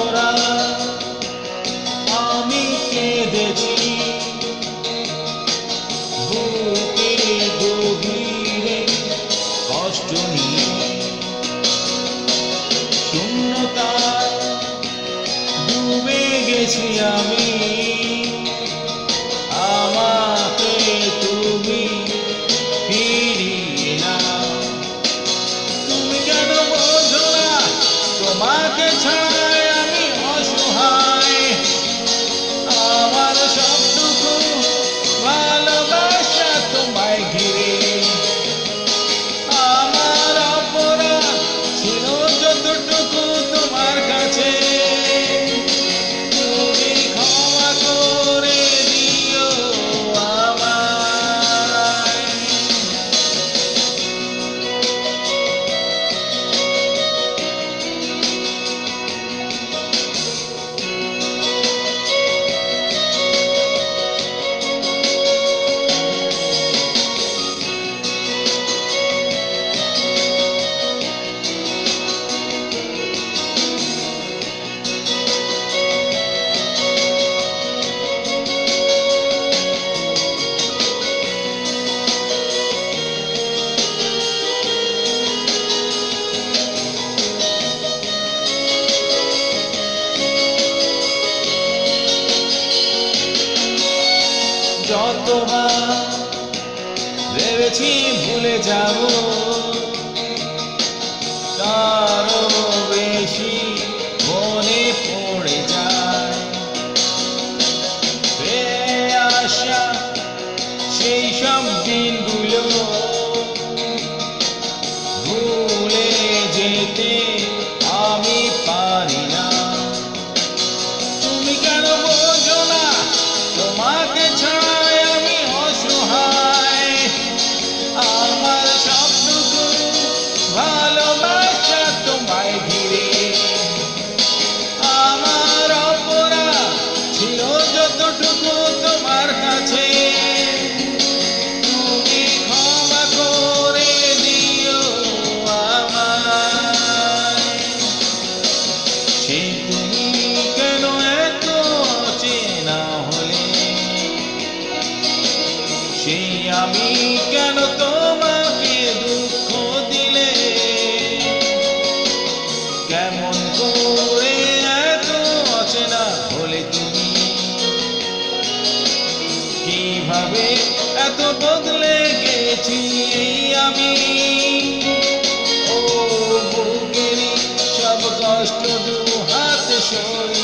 অপরা আমি কেঁদেছি বুকে গভীরে কষ্ট নিয়ে শূন্যতা ডুবে গেছি আমি আমাকে তুমি ফিরিয়ে নাও তুমি কেন বোঝো না তোমাকে ছাড়াই আমি অসহায় আমার সবটুকু ভালোবাসা তোমায় ঘিরে আমার অপরাধ ছিল যতটুকু তোমার কাছে তুমি ক্ষমা করে দিও আমায় যতবার ভেবেছি ভুলে যাব তারও বেশি মনে পড়ে যায় ফিরে আসা সেই সব দিনগুলো ভুলে যেতে আমি পারি না তুমি কেন বোঝো না তোমাকে ছাড়াই আমি অসহায় আমার সবটুকু ভালোবাসা তোমায় ঘিরে আমার অপরাধ ছিল যতটুকু তোমার কাছে তুমি ক্ষমা করে দিও আমায় সে তুমি কেন এত অচেনা হলে সেই আমি কেন তোমাকে দুঃখ দিলে কেমন করে এত অচেনা হলে তুমি কিভাবে এত বদলে গেছি আমি ও বুকেরই সব কষ্ট দু হাতে সরিয়ে